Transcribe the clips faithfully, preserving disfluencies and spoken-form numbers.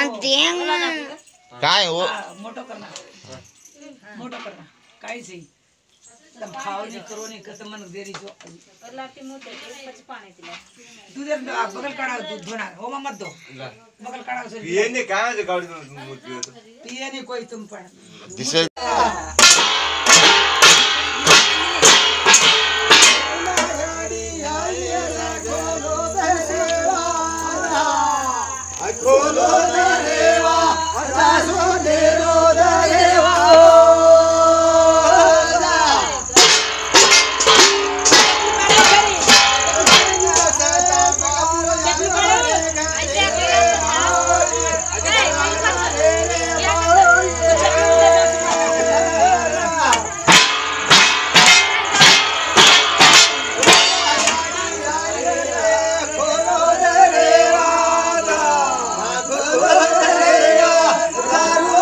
काय हो मोठं करणार मोठं करणार काहीच नाही खाओ नहीं करो नहीं कसं मन देरी जो दूध बगल काढा दूध धोना हो मत दो बगल काढा पिए ने कहां से काढ पिए नहीं कोई तुम पण दिसे खोलो देवा आसो देरो देवा Daru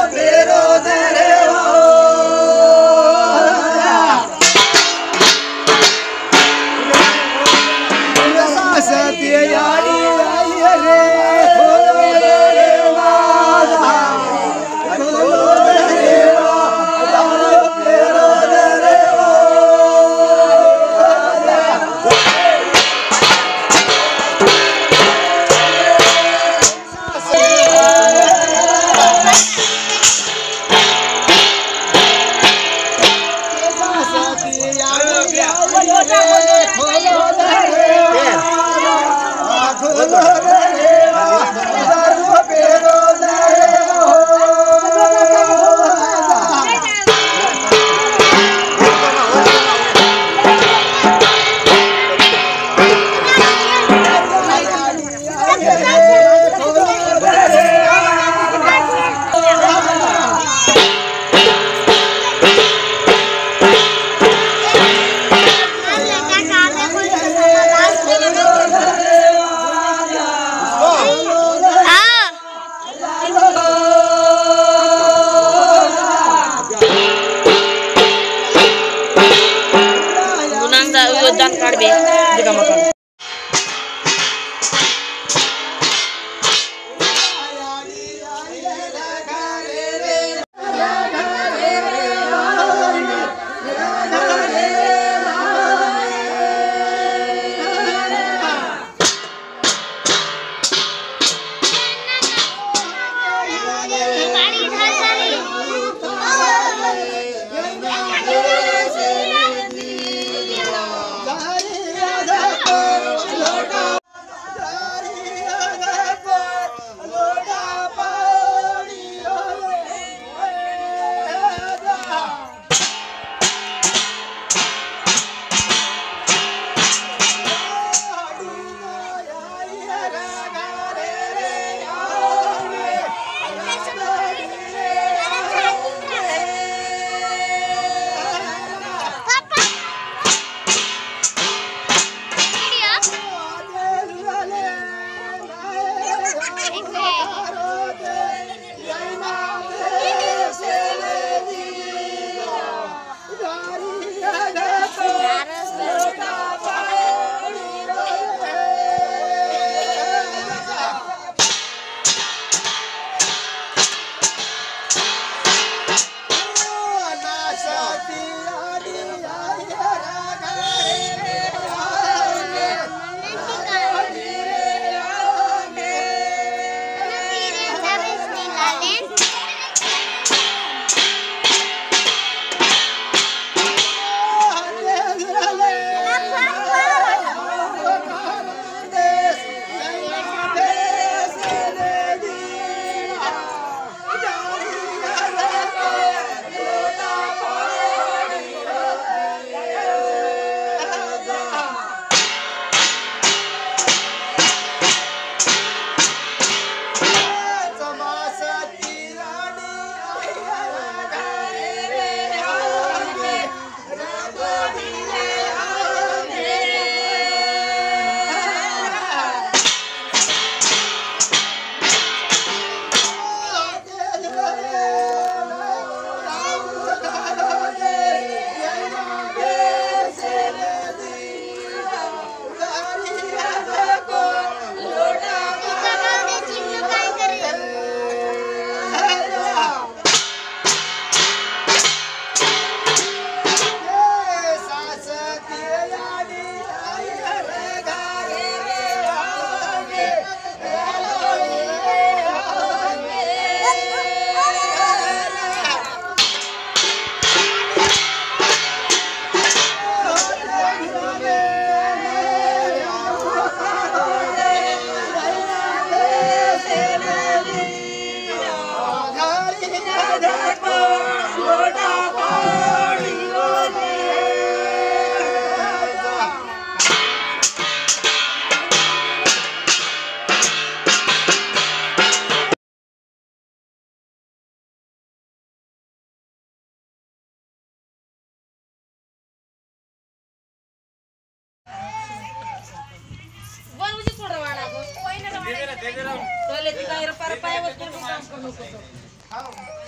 टोले ती काय पर पायवर कोण काम करू नको हां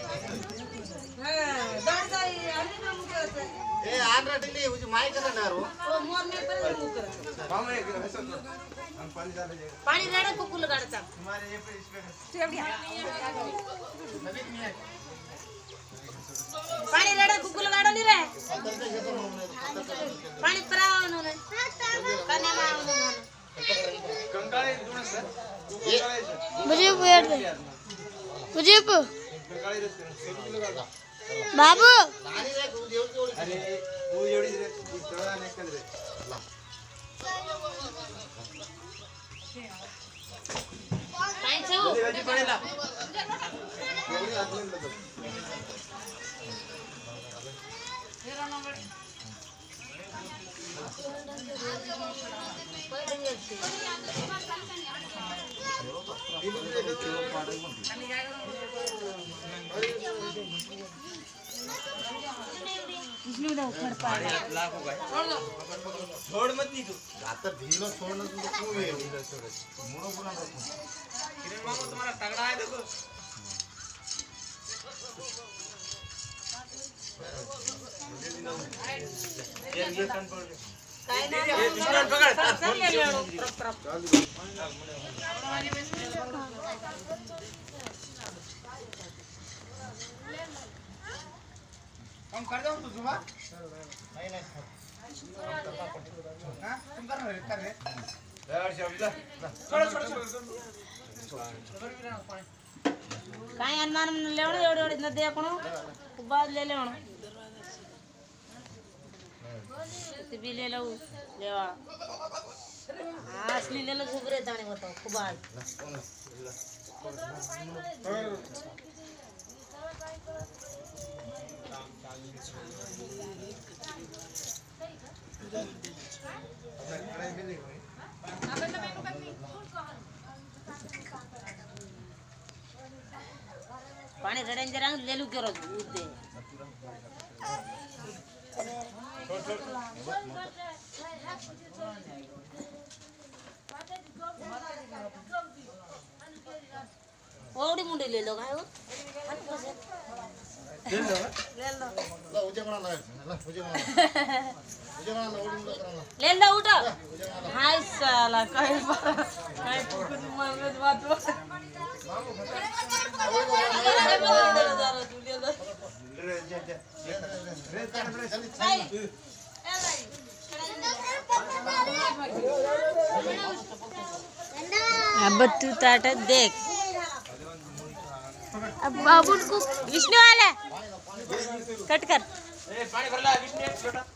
दाड जाई आली ना मुकत ए आंध्राटिली उजी माय करणार हो ओ मोर मे पर मुकत पाहुणे असं हम पाणी झालं जे पाणी रेडा कुकुल गाडचा तुम्हारे ये पे इस पे पाणी रेडा कुकुल गाडली रे पाणी परावनो रे कन्या मावनो कंकाळे दोन सर मुझे वेट दे मुझे कंकाळे रस बाबू अरे तू एवढी रे तळा नाही कर रे काय छो वेजी पडेला एवढी आतून बघ छोड़ मत नहीं तू आता ढीलो सोडणं तुझं खूप आहे ढीलो सोडत मोनो पुन्हा नको किरण बाबू तुम्हारा तगड़ा है देखो ये ये कान पकड़ काय ना ये दुश्मन पकड़ चल ले लो तरफ तरफ हम कर दो तू सुबह नहीं नहीं हां तुम कर रहे कर रहे यार शब्द छोड़ छोड़ काय अनुमान लेवण एवढे एवढे न दे कोण बाद ले लेवण ते बी ले लो लेवा असली ले लो घुबरे दाणे होतो खुबाड पाणी रडेन जरा लेलू करो उदे ओडी मुंडी ले लो काय हो ले लो ले लो ला उजे म्हणा ला उजे म्हणा उजे म्हणा ओडी मुलं करा ले लो उठ हाय साला काय काय कुकुन मगज वाटवा अब तू ताट देख अब बाबू को विष्णु आला कट कर ए पानी भरला विष्णु छोटा